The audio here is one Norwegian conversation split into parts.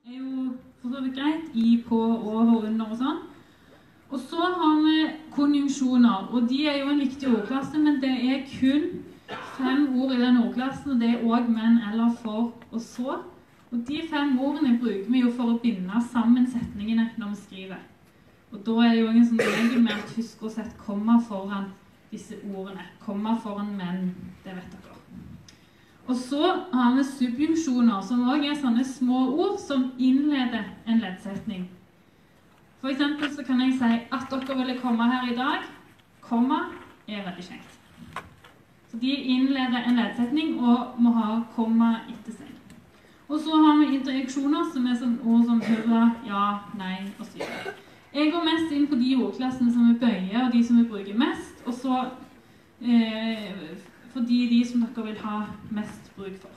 er jo for så vidt greit i, på, over, under og sånn. Og så har vi konjunksjoner, og de er jo en viktig ordklasse, men det er kun 5 ord i den ordklassen, og det er også men, eller, for og så. Og de 5 ordene bruker vi jo for å binde sammen setningene når vi skriver. Og da er det jo en sånn regel med at husk å sette komma foran disse ordene. Komma foran men, det vet dere. Og så har vi subjunksjoner, som også er sånne små ord som innleder en leddsetning. For eksempel så kan jeg si at dere ville komme her i dag. Komma er veldig kjekt. Så de innleder en leddsetning og må ha komma etter seg. Og så har vi interjeksjoner, som er sånne ord som hurra, ja, nei og så videre. Jeg går mest inn på de ordklassene som vi bøyer, og de som vi bruker mest, og så fordi de som dere vil ha mest bruk for.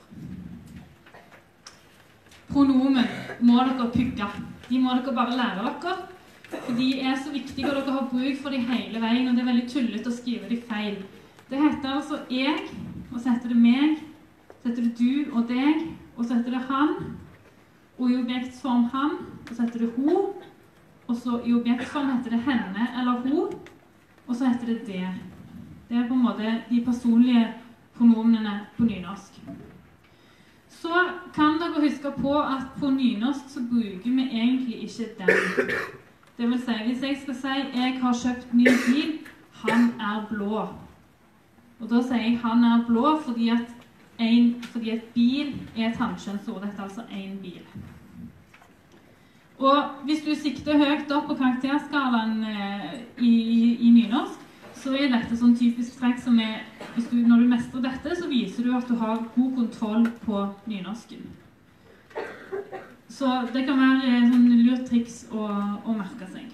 Pronomen må dere pugge. De må dere bare lære dere, for de er så viktige, og dere har bruk for de hele veien, og det er veldig tullete å skrive de feil. Det heter altså jeg, og så heter det meg, så heter det du og deg, og så heter det han, og i objektsform han, og så heter det ho, og så i objektsform heter det henne eller ho, og så heter det det. Det er på en måte de personlige pronomenene på nynorsk. Så kan dere huske på at på nynorsk så bruker vi egentlig ikke den. Det vil si, hvis jeg skal si jeg har kjøpt ny bil, han er blå. Og da sier jeg han er blå fordi at bil er et hannkjønnsord. Dette er altså en bil. Og hvis du sikter høyt opp på karakterskalaen i nynorsk, så er dette sånn typisk trekk som er, når du mestrer dette, så viser du at du har god kontroll på nynorsken. Så det kan være sånn lurt triks å merke seg.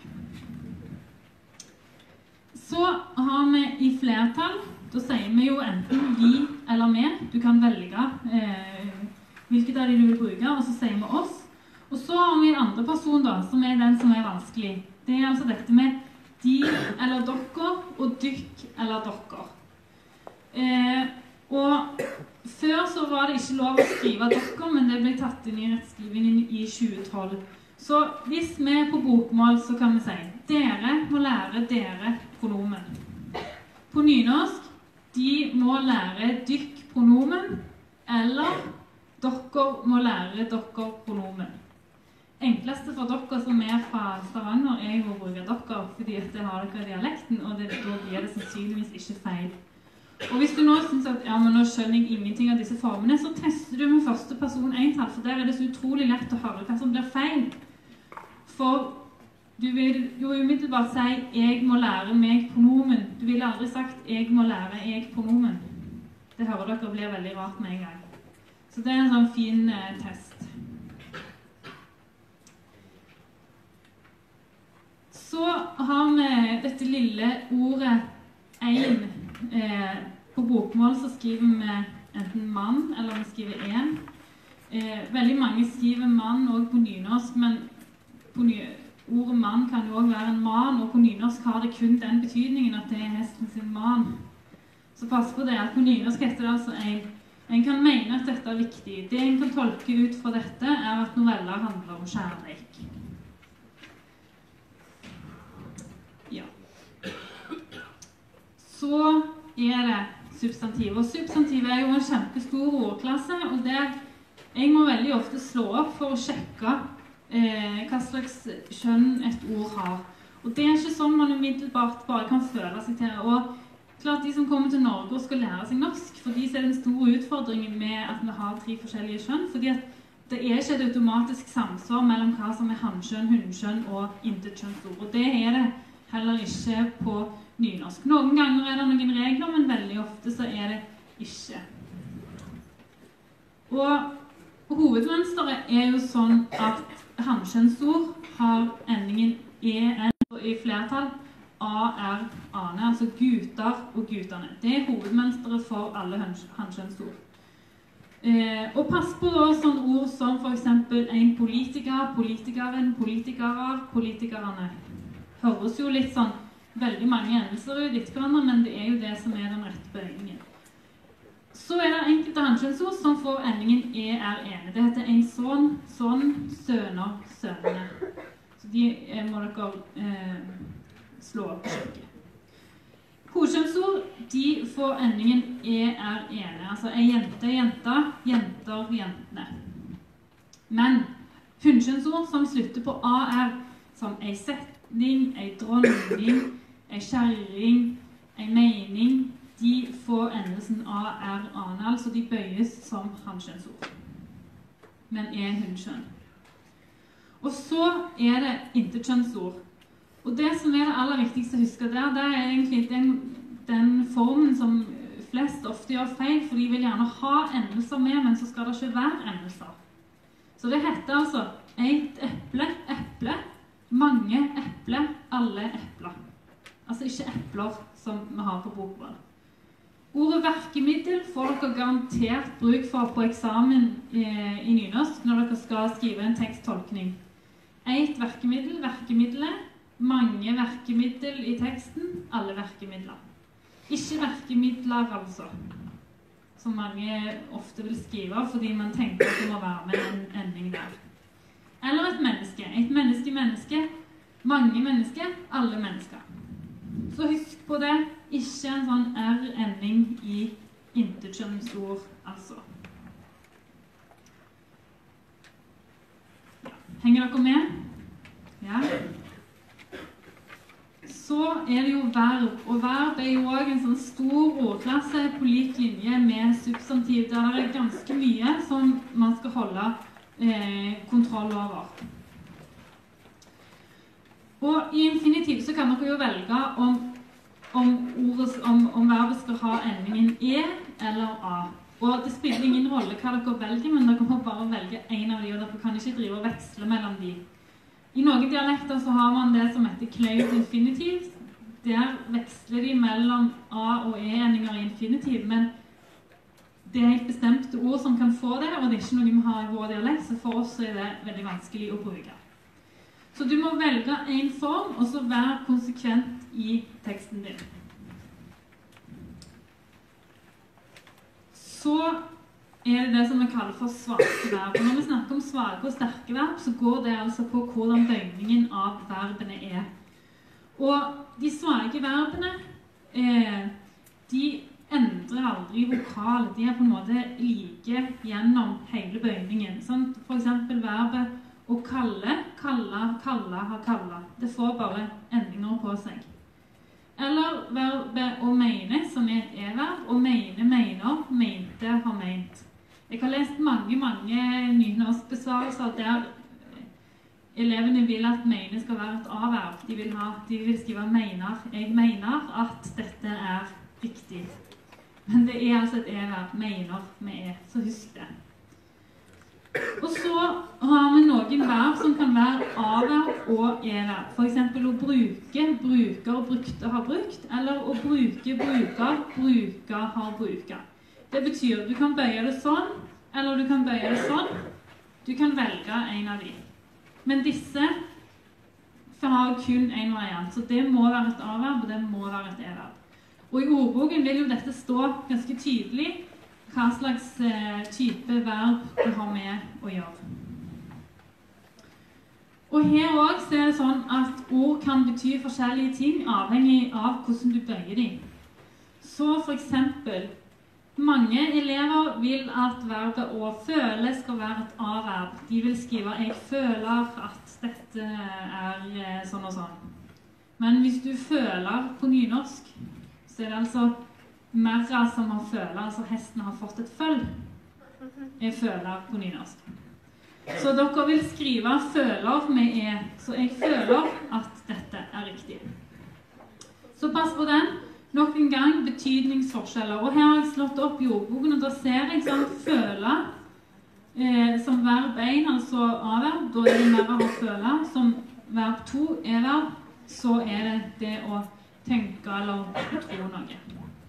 Så har vi i flertall, da sier vi jo enten vi eller vi. Du kan velge hvilket av de du vil bruke, og så sier vi oss. Og så har vi en andre person da, som er den som er vanskelig. Det er altså dette med de eller dere, og dykk eller dere. Og før så var det ikke lov å skrive dere, men det ble tatt inn i rettskrivingen i 2012. Så hvis vi er på bokmål, så kan vi si dere må lære dere pronomen. På nynorsk, de må lære dykk pronomen, eller dere må lære dere pronomen. Enkleste for dere som er fra Stavanger er jo å bruke dere, fordi det har dere dialekten, og da blir det sannsynligvis ikke feil. Og hvis du nå synes at ja, men nå skjønner jeg ingenting av disse formene, så tester du med første person entall, for der er det så utrolig lett å høre hva som blir feil. For du vil jo umiddelbart si jeg må lære meg pronomen. Du ville aldri sagt jeg må lære jeg pronomen. Det hører dere blir veldig rart med en gang. Så det er en sånn fin test. Så har vi dette lille ordet ein. På bokmål så skriver vi enten mann, eller vi skriver en. Veldig mange skriver mann også på nynorsk, men ordet mann kan jo også være en man, og på nynorsk har det kun den betydningen at det er hesten sin man. Så pass på det, at på nynorsk heter det altså en. En kan mene at dette er viktig. Det en kan tolke ut fra dette er at noveller handler om kjærleik. Så er det substantiv, og substantiv er jo en kjempestor ordklasse, og der jeg må veldig ofte slå opp for å sjekke hva slags kjønn et ord har. Og det er ikke sånn man umiddelbart bare kan føle seg til. Og klart de som kommer til Norge og skal lære seg norsk, for de ser den store utfordringen med at vi har 3 forskjellige kjønn, fordi at det er ikke et automatisk samsvar mellom hva som er hannkjønn, hunnkjønn og intetkjønnsord. Og det er det heller ikke på nynorsk. Noen ganger er det noen regler, men veldig ofte så er det ikke. Og hovedmønsteret er jo sånn at hannkjønnsord har endingen en i flertall, ar, ane, altså gutter og guttene. Det er hovedmønsteret for alle hannkjønnsord. Og pass på da sånne ord som for eksempel en politiker, politikeren, politikerer, politikerne. Høres jo litt sånn veldig mange endelser ut etter hverandre, men det er jo det som er den rette bøyningen. Så det enkelte hannkjønnsord som får endingen ene. Det heter en sånn, søner, sønene. Så de må dere slå opp på skjøkket. Hodkjønnsord, de får endingen ene. Altså en jente, jenta, jenter, jentene. Men hunnkjønnsord som slutter på AR, som en setning, en dronning, en kjerring, en mening, de får endelsen AR-anal, så de bøyes som hannkjønnsord, men hunnkjønn. Og så det intetkjønnsord. Og det som det aller viktigste å huske der, det egentlig den formen som flest ofte gjør feil, for de vil gjerne ha endelser med, men så skal det ikke være endelser. Så det heter altså et eple, eple, mange eple, alle epler. Altså ikke epler som vi har på bokmål. Ordet verkemiddel får dere garantert bruk for på eksamen i nynorsk når dere skal skrive en teksttolkning. Et verkemiddel, verkemiddelet, mange verkemiddel i teksten, alle verkemidler. Ikke verkemidler altså, som mange ofte vil skrive fordi man tenker at det må være med en ending der. Eller et menneske. Et menneske, mange mennesker, alle mennesker. Så husk på det, ikke en sånn R-ending i intetkjønnsord, altså. Ja. Henger dere med? Ja. Så det jo verb, og verb jo også en sånn stor ordklasse på lik linje med substantiv. Der det ganske mye som man skal holde kontroll over. Og i infinitiv så kan dere jo velge om verbet skal ha endingen eller A. Og det spiller ingen rolle hva dere velger, men dere må bare velge en av de, og dere kan ikke drive og veksle mellom de. I noen dialekter så har man det som heter cloud infinitiv. Der veksler de mellom A- og E-endinger i infinitiv, men det helt bestemte ord som kan få det, og det ikke noe vi har i vår dialekt, så for oss det veldig vanskelig å bruke. Så du må velge en form, og så være konsekvent i teksten din. Så det som vi kaller for svake verb. Og når vi snakker om svake og sterke verb, så går det altså på hvordan bøyningen av verbene Og de svake verbene, de endrer aldri vokal. De på en måte like gjennom hele bøyningen. Sånn, for eksempel verbet å kalle, kalla, kalla, ha kalla. Det får bare endinger på seg. Eller verbet å mene, som et e-verb, og mene, mener, mente, har ment. Jeg har lest mange nynorskbesvarelser der elevene vil at mene skal være et A-verb. De vil skrive mener. Jeg mener at dette riktig. Men det altså et e-verb. Mener med e. Så husk det. Og så har vi noen verb som kan være A-verb og e-verb. For eksempel å bruke, bruker, brukte, har brukt. Eller å bruke, bruker, bruker, har bruket. Det betyr du kan bøye det sånn, eller du kan bøye det sånn. Du kan velge en av de. Men disse har kun en variant, så det må være et A-verb, og det må være et e-verb. Og i ordboken vil jo dette stå ganske tydelig hva slags type verb du har med å gjøre. Og her også det sånn at ord kan bety forskjellige ting, avhengig av hvordan du bøyer dem. Så for eksempel, mange elever vil at verbet å føle skal være et A-verb. De vil skrive «jeg føler at dette sånn og sånn». Men hvis du føler på nynorsk, så det altså merra som har føler, altså hesten har fått et følg. Jeg føler på nynorsk. Så dere vil skrive føler med e, så jeg føler at dette riktig. Så pass på den. Nok en gang betydningsforskjeller. Og her har jeg slått opp i ordboken, og da ser jeg sånn føle som verb 1, altså A-verb, da det mer å føle. Som verb 2, E-verb, så det å tenke eller tro noe.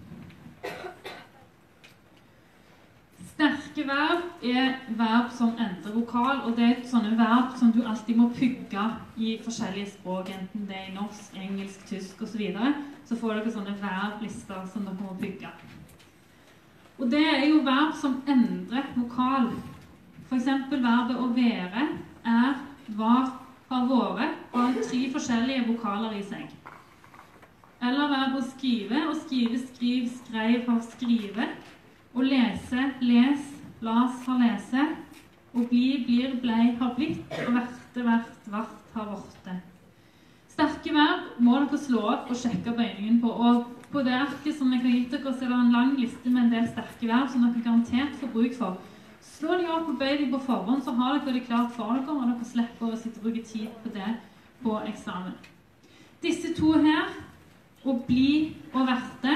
Sterke verb verb som endrer vokal, og det sånne verb som du alltid må pugge i forskjellige språk, enten det i norsk, engelsk, tysk og så videre. Så får dere sånne verblister som dere må pugge. Og det jo verb som endrer vokal. For eksempel verbet å være var, har vært, og har 3 forskjellige vokaler i seg. Eller verbet å skrive, skriv, skreiv, har skrive. Å lese, les, las, har lese. Å bli, blir, blei, har blitt. Og verte, vart, har vorte. Sterke verb må dere slå opp og sjekke bøyningen på. Og på det arket som jeg har gitt dere, så det en lang liste med en del sterke verb som dere garantert får bruk for. Slå de opp og bøy de på forhånd, så har dere det klart for dere, og dere slipper å sitte og bruke tid på det på eksamen. Disse 2 her, å bli og verte,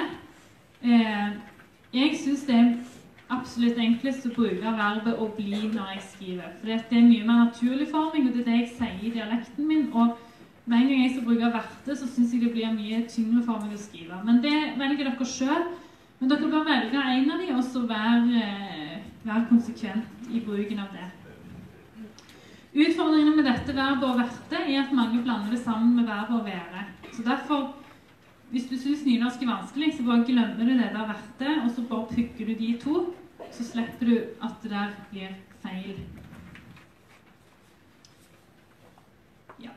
jeg synes det absolutt enklest å bruke verbet å bli når jeg skriver. For det mye mer naturlig forming, og det det jeg sier i dialekten min, og med en gang jeg skal bruke verte, så synes jeg det blir mye tyngre forming å skrive. Men det velger dere selv, men dere bør velge en av de, og så være konsekvent i bruken av det. Utfordringen med dette verbet å verte at mange blander det sammen med verbet å være. Så derfor, hvis du synes nynorsk vanskelig, så bare glemmer du det der verte, og så bare pugger du de 2, så slipper du at det der blir feil. Ja.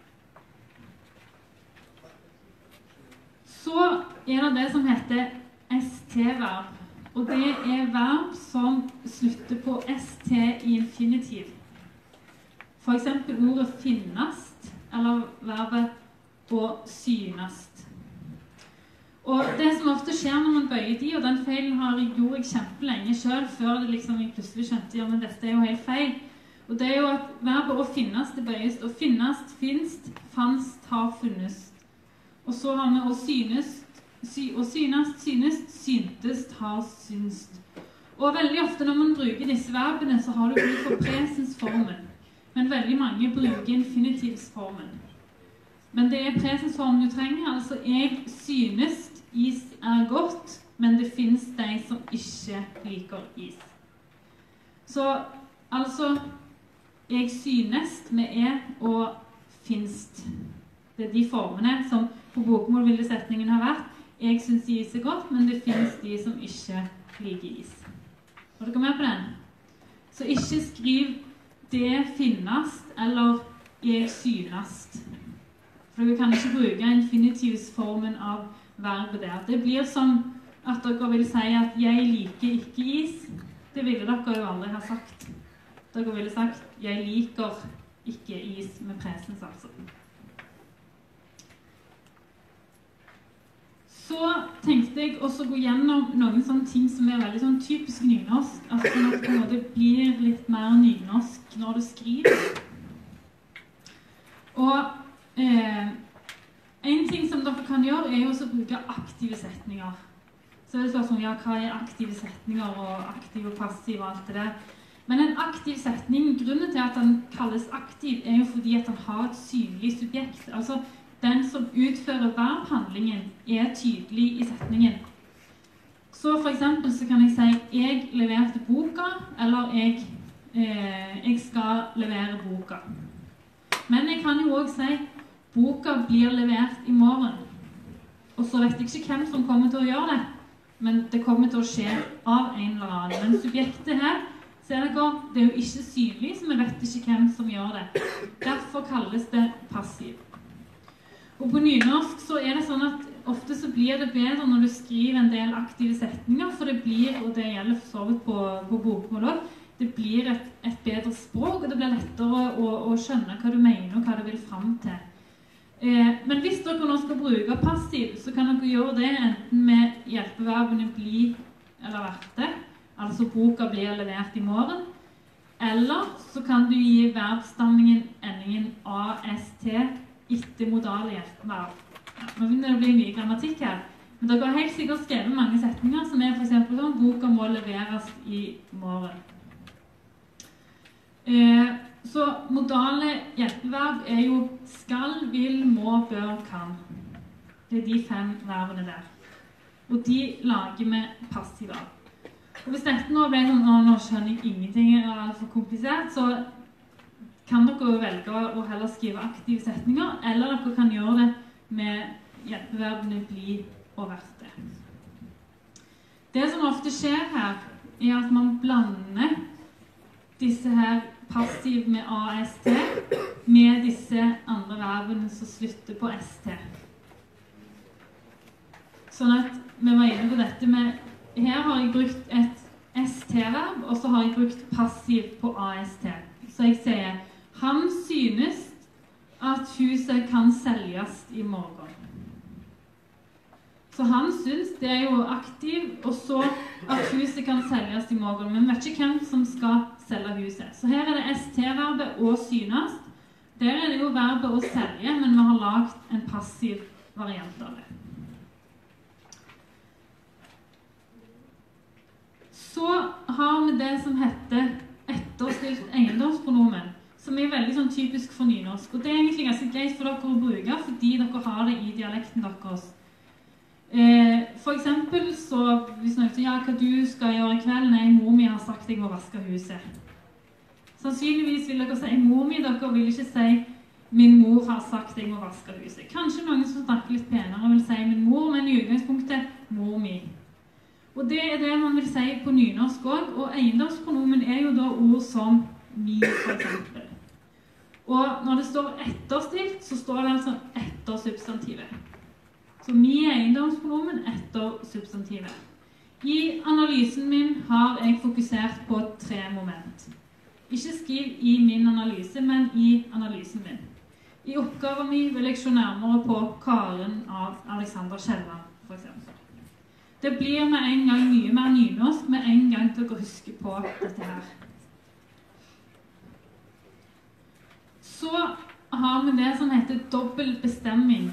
Så det som heter ST-verb, og det verb som slutter på ST i infinitiv. For eksempel ordet finnast, eller verbet å synast. Og det som ofte skjer når man bøyer de, og den feilen gjorde jeg kjempelenge selv, før det liksom jeg plutselig skjønte, ja, men dette jo helt feil. Og det jo at verbet å finnast det bøyes, og finnast, finst, fanst, har funnest. Og så har vi å synest, og synast, synest, syntest, har synst. Og veldig ofte når man bruker disse verbene, så har du bruk for presensformen. Men veldig mange bruker infinitivsformen. Men det presensformen du trenger, altså jeg synes is godt, men det finnes de som ikke liker is. Så altså, jeg synest med og finst. Det de formene som på bokmålvilde setningen har vært. Jeg synes is godt, men det finnes de som ikke liker is. Har dere med på den? Så ikke skriv det finnast, eller jeg synast. For dere kan ikke bruke infinitivsformen av verbet der. Det blir som at dere vil si at jeg liker ikke is. Det ville dere jo aldri ha sagt. Dere ville sagt jeg liker ikke is med presens, altså. Så tenkte jeg også å gå gjennom noen sånne ting som veldig sånn typisk nynorsk, altså sånn at det blir litt mer nynorsk når du skriver. Og en ting som dere kan gjøre jo også å bruke aktive setninger. Så det spørsmål, ja, hva aktive setninger og aktiv og passiv og alt det der. Men en aktiv setning, grunnen til at den kalles aktiv, jo fordi at den har et synlig subjekt. Altså, den som utfører verbhandlingen tydelig i setningen. Så for eksempel så kan jeg si jeg leverte boka, eller jeg skal levere boka. Men jeg kan jo også si boka blir levert i morgen. Og så vet jeg ikke hvem som kommer til å gjøre det, men det kommer til å skje av en eller annen. Men subjektet her, ser dere, det jo ikke synlig, så vi vet ikke hvem som gjør det. Derfor kalles det passiv. Og på nynorsk så det sånn at ofte så blir det bedre når du skriver en del aktive setninger, for det blir, og det gjelder for så vidt på bokmål også, det blir et bedre språk, og det blir lettere å skjønne hva du mener og hva du vil frem til. Men hvis dere nå skal bruke passiv, så kan dere gjøre det enten med hjelpeverbene bli eller verte, altså boka blir levert i morgen, eller så kan du gi verbstamningen endingen AST etter modale hjelpeverb. Ja, nå begynner det å bli mye grammatikk her, men dere har helt sikkert skrevet mange setninger som for eksempel sånn, boka må leveres i morgen. Så modale hjelpeverb jo skal, vil, må, bør, kan. Det de 5 verbene der. Og de lager vi passiver. Og hvis dette nå ble sånn, nå skjønner jeg ingenting, alt for komplisert, så kan dere velge å heller skrive aktive setninger, eller dere kan gjøre det med hjelpeverbene bli og verte. Det som ofte skjer her, er at man blander disse her passiv med AST med disse andre verbene som slutter på ST. Sånn at vi var inne på dette med, her har jeg brukt et ST-verb, og så har jeg brukt passiv på AST. Så jeg sier, han synes at huset kan selges i morgen. Så han synes det er jo aktiv, og så at huset kan selges i morgen. Men vet ikke hvem som skal selge huset. Så her er det ST-verbet å synes. Der er det jo verbet å selge, men vi har lagt en passiv variant av det. Så har vi det som heter etterstilt eiendomspronomen, som er veldig sånn typisk for nynorsk. Og det er egentlig ganske greit for dere å bruke, fordi dere har det i dialekten deres. For eksempel, så hvis noen sier, ja, hva du skal gjøre i kveld? Nei, mor mi har sagt jeg må vaske huset. Sannsynligvis vil dere si mor mi, dere vil ikke si min mor har sagt jeg må vaske huset. Kanskje noen som snakker litt penere vil si min mor, men i utgangspunktet mor mi. Og det er det man vil si på nynorsk også, og eiendomspronomen er jo da ord som mi, for eksempel. Og når det står etterstilt, så står det altså etter substantivet. Så mi er eiendomspronomen etter substantivet. I analysen min har jeg fokusert på 3 moment. Ikke skriv i min analyse, men i analysen min. I oppgaven min vil jeg se nærmere på Karen av Alexander Kielland, for eksempel. Det blir med en gang mye mer nynorsk, med en gang til å huske på dette her. Så har vi det som heter dobbel bestemming.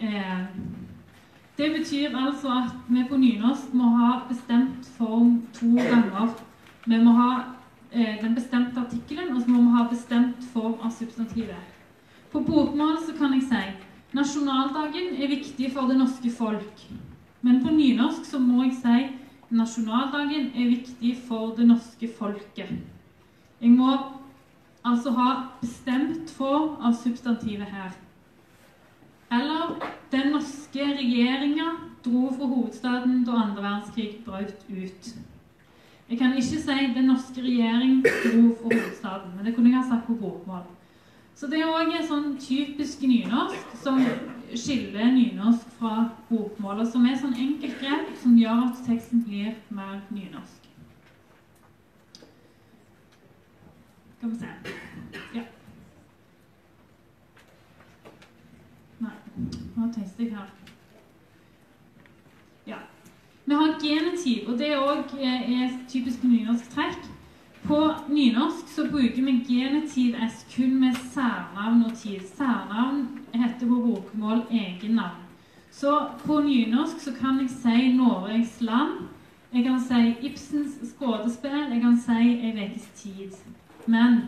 Det betyr altså at vi på nynorsk må ha bestemt form 2 ganger. Vi må ha den bestemte artikkelen, og så må vi ha bestemt form av substantivet. På bokmål så kan jeg si, nasjonaldagen er viktig for det norske folk. Men på nynorsk så må jeg si, nasjonaldagen er viktig for det norske folket. Jeg må altså ha bestemt form av substantivet her. Eller, den norske regjeringen dro fra hovedstaden da 2. verdenskrig brøt ut. Jeg kan ikke si den norske regjering dro fra hovedstaden, men det kunne jeg ha sagt på bokmål. Så det er også en sånn typisk nynorsk som skiller nynorsk fra bokmål, og som er sånn enkelt grep som gjør at teksten blir mer nynorsk. Skal vi se. Ja. Nei, nå tester jeg her. Ja. Vi har genitiv, og det er også et typisk nynorsk trekk. På nynorsk så bruker vi genitiv S kun med særnavn og tid. Særnavn heter på bokmål egennavn. Så på nynorsk så kan jeg si Norges land, jeg kan si Ibsens skådespill, jeg kan si en vekes tid. Men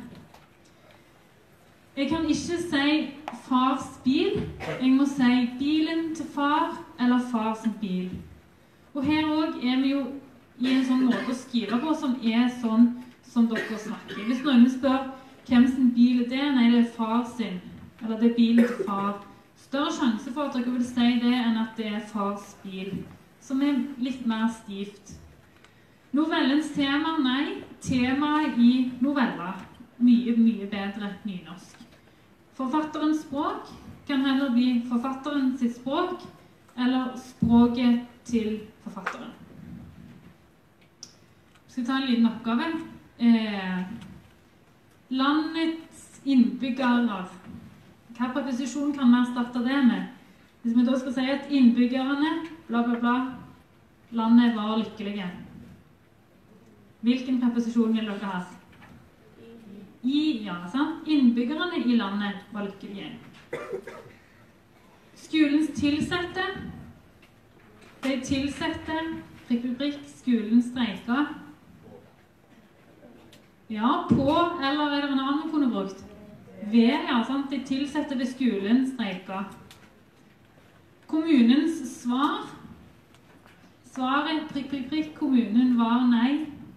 jeg kan ikke si fars bil, jeg må si bilen til far eller far sin bil. Og her også er vi jo i en sånn måte å skrive på som er sånn som dere snakker. Hvis noen spør hvem sin bil er det, nei, det er far sin, eller det er bilen til far. Større sjanse for at dere vil si det enn at det er fars bil, som er litt mer stivt. Novellens tema, nei, temaet i novella, mye, mye bedre nynorsk. Forfatterens språk kan heller bli forfatteren sitt språk, eller språket til forfatteren. Jeg skal ta en liten oppgave. Landets innbyggere. Hva preposisjon kan vi erstatte det med? Hvis vi da skal si at innbyggerne, bla bla bla, landet var lykkelige. Hvilken preposisjon vil dere ha? Ja, sant? Innbyggerne i landet var lykkelige. Skolens tilsette. De tilsette, prikk, prikk, prikk, skolen streiket. Ja, på, eller er det en annen kunne brukt? Ved, ja, sant? De tilsette ved skolen streiket. Kommunens svar. Svaret, prikk, prikk, prikk, kommunen var nei.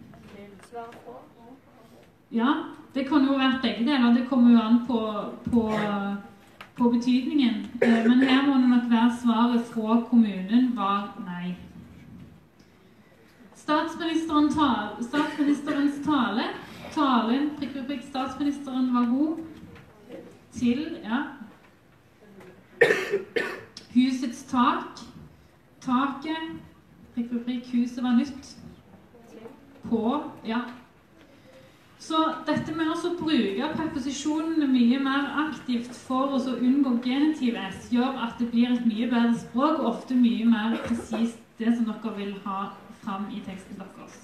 Ja, det kunne jo vært begge deler, det kommer jo an på betydningen. Men her må det nok være svaret fra kommunen var nei. Statsministerens tale. Talen, statsministeren var god til, ja. Husets tak. Taket, huset var nytt. På, ja. Så dette med å bruke preposisjonene mye mer aktivt for å unngå genitiv S gjør at det blir et mye bedre språk, og ofte mye mer presist det som dere vil ha fram i teksten deres.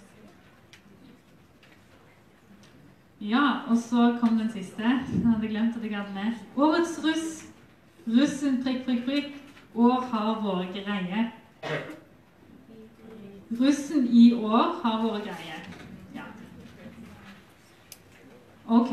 Ja, og så kom den siste. Jeg hadde glemt at jeg hadde med. Årets russ. Russen år har vært greie. Russen i år har vært greie. Ja. Ok.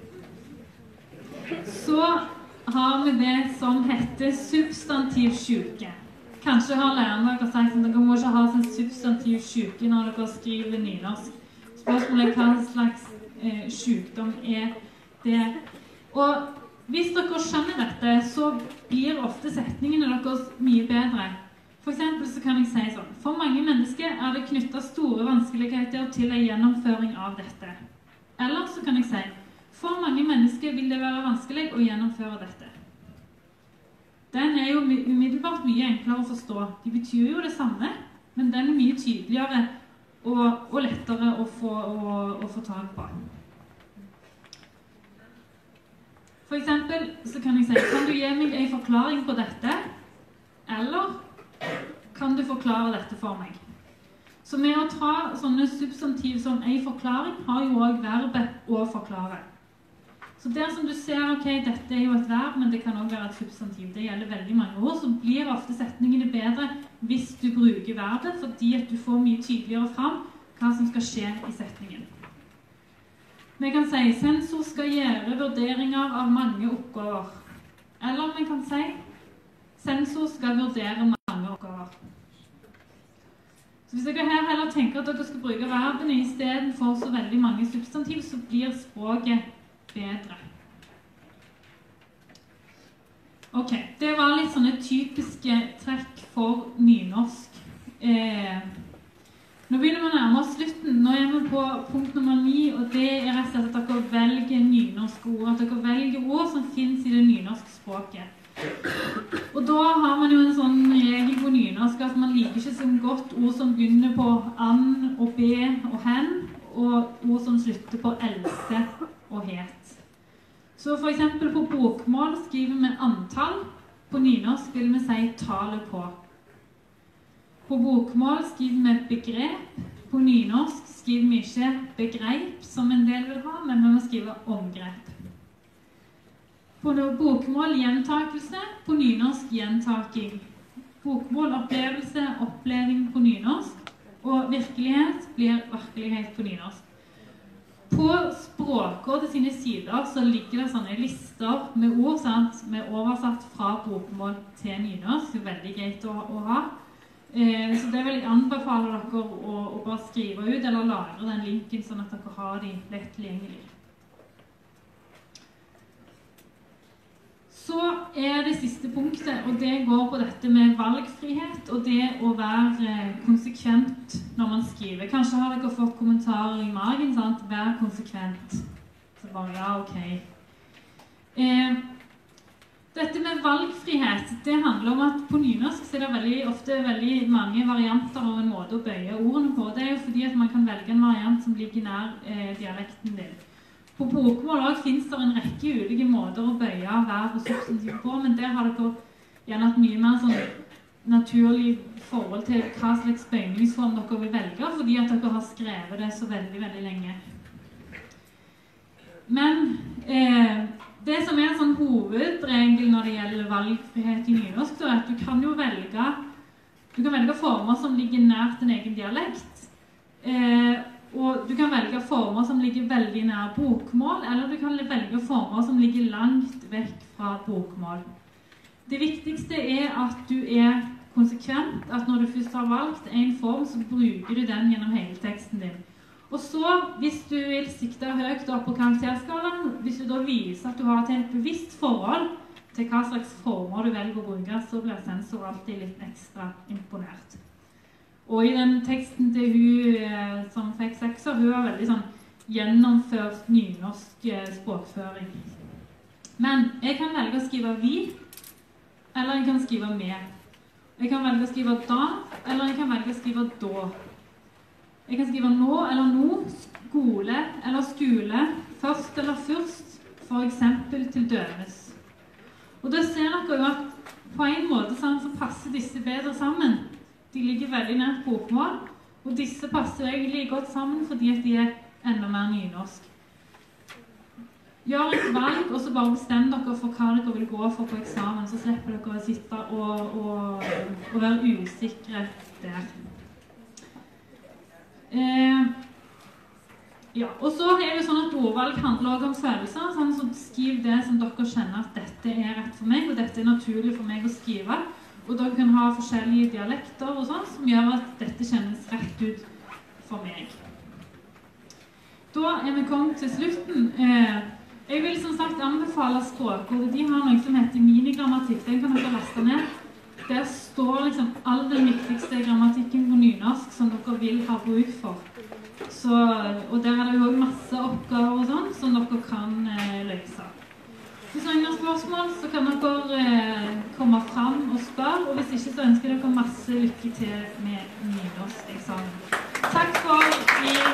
Så har vi det som heter substantiv syke. Kanskje har læreren dere sagt at dere må ikke ha sånn substantiv syke når dere skriver nynorsk. Spørsmålet er hva slags sykdom er det. Og hvis dere skjønner dette, så blir ofte setningene deres mye bedre. For eksempel så kan jeg si sånn: for mange mennesker er det knyttet store vanskeligheter til en gjennomføring av dette. Eller så kan jeg si: for mange mennesker vil det være vanskelig å gjennomføre dette. Den er jo umiddelbart mye enklere å forstå. De betyr jo det samme, men den er mye tydeligere og lettere å få tak på. For eksempel så kan jeg si: kan du gi meg en forklaring på dette? Eller kan du forklare dette for meg? Så med å ta sånne substantiv som en forklaring har jo også verbet å forklare. Så der som du ser, ok, dette er jo et verb, men det kan også være et substantiv. Det gjelder veldig mange ord, så blir ofte setningene bedre hvis du bruker verbet, fordi at du får mye tydeligere fram hva som skal skje i setningen. Vi kan si: sensor skal gjøre vurderinger av mange oppgaver. Eller vi kan si: sensor skal vurdere mange oppgaver. Så hvis dere her heller tenker at dere skal bruke verbene i stedet for så veldig mange substantiv, så blir språket bedre. Ok, det var litt sånne typiske trekk for nynorsk. Nå begynner vi nærmere slutten. Nå er vi på punkt nummer 9, og det er rett og slett at dere velger nynorske ord. At dere velger ord som finnes i det nynorske språket. Og da har man jo en sånn regel på nynorsk at man liker ikke så godt ord som begynner på an og be og hen, og ord som slutter på else og het. Så for eksempel på bokmål skriver vi antall. På nynorsk vil vi si tallet på. På bokmål skriver vi begrep. På nynorsk skriver vi ikke begrep, som en del vil ha, men vi må skrive omgrep. På bokmål gjentakelse, på nynorsk gjentaking. Bokmål opplevelse, oppleving på nynorsk, og virkelighet blir virkelighet på nynorsk. På Språkrådet sine sider så ligger det sånne lister med ord, sant, med oversatt fra bokmål til nynorsk. Det er veldig greit å ha. Så det vil jeg anbefale dere å bare skrive ut eller lagre den linken sånn at dere har de lett tilgjengelig. Så er det siste punktet, og det går på dette med valgfrihet og det å være konsekvent når man skriver. Kanskje har dere fått kommentarer i magen, sant? Vær konsekvent. Så bare, ja, ok. Dette med valgfrihet, det handler om at på nynorsk så er det ofte veldig mange varianter av en måte å bøye ordene på. Det er jo fordi at man kan velge en variant som ligger nær dialekten din. På bokmål også finnes det en rekke ulike måter å bøye verb og substantiv på, men der har dere gjerne et mye mer sånn naturlig forhold til hva slags bøyningsform dere vil velge, fordi at dere har skrevet det så veldig, veldig lenge. Men det som er en sånn hovedregel når det gjelder valgfrihet i nynorsk, er at du kan jo velge former som ligger nært din egen dialekt, og du kan velge former som ligger veldig nær bokmål, eller du kan velge former som ligger langt vekk fra bokmål. Det viktigste er at du er konsekvent, at når du først har valgt en form, så bruker du den gjennom hele teksten din. Og så, hvis du vil sikte høyt opp på karakterskalaen, hvis du da viser at du har et helt bevisst forhold til hva slags former du velger å bruke, så blir sensor alltid litt ekstra imponert. Og i den teksten til hun som fikk 6, hun var veldig sånn gjennomført nynorsk språkføring. Men jeg kan velge å skrive vi, eller jeg kan skrive med. Jeg kan velge å skrive da, eller jeg kan velge å skrive da. Jeg kan skrive nå eller nå, skole eller skole, først eller først, for eksempel til dømes. Og da ser dere jo at på en måte så passer disse bedre sammen. De ligger veldig nært bokmål, og disse passer egentlig godt sammen fordi at de er enda mer nynorsk. Gjør et valg, og så bare bestem dere for hva dere vil gå for på eksamen, så slipper dere å sitte og være usikre der. Ja, og så er det sånn at ordvalg handler også om følelser, sånn så skriv det som dere kjenner at dette er rett for meg, og dette er naturlig for meg å skrive. Og dere kan ha forskjellige dialekter og sånn, som gjør at dette kjennes rett ut for meg. Da er vi kommet til slutten. Jeg vil som sagt anbefale Språkrådet. De har noe som heter minigrammatikk. Den kan dere laste ned. Der står liksom all den viktigste grammatikken på nynorsk som dere vil ha bruk for. Så, og der er det jo også masse oppgaver og sånn som dere kan løse. Hvis dere har noen spørsmål, så kan dere komme fram og spørre, og hvis ikke så ønsker dere masse lykke til med nynorsk eksamen. Takk for